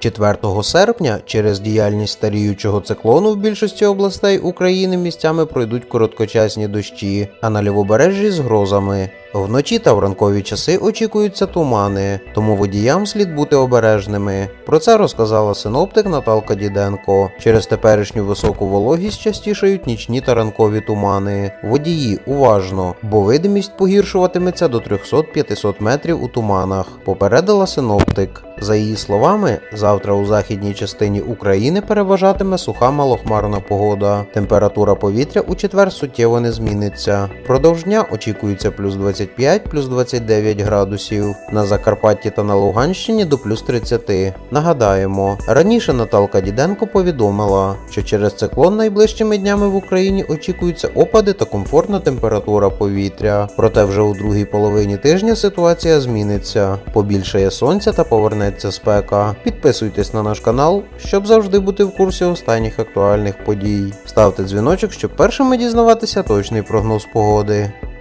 4 серпня через діяльність старіючого циклону в більшості областей України місцями пройдуть короткочасні дощі, а на лівобережжі з грозами. Вночі та в ранкові часи очікуються тумани, тому водіям слід бути обережними. Про це розказала синоптик Наталка Діденко. Через теперішню високу вологість частішають нічні та ранкові тумани. Водії, уважно, бо видимість погіршуватиметься до 300-500 метрів у туманах, попередила синоптик. За її словами, завтра у західній частині України переважатиме суха малохмарна погода. Температура повітря у четвер суттєво не зміниться. Продовж дня очікується плюс 25, плюс 29 градусів. На Закарпатті та на Луганщині до плюс 30. Нагадаємо, раніше Наталка Діденко повідомила, що через циклон найближчими днями в Україні очікуються опади та комфортна температура повітря. Проте вже у другій половині тижня ситуація зміниться. Побільшає сонця та повернеться спека. Підписуйтесь на наш канал, щоб завжди бути в курсі останніх актуальних подій. Ставте дзвіночок, щоб першими дізнаватися точний прогноз погоди.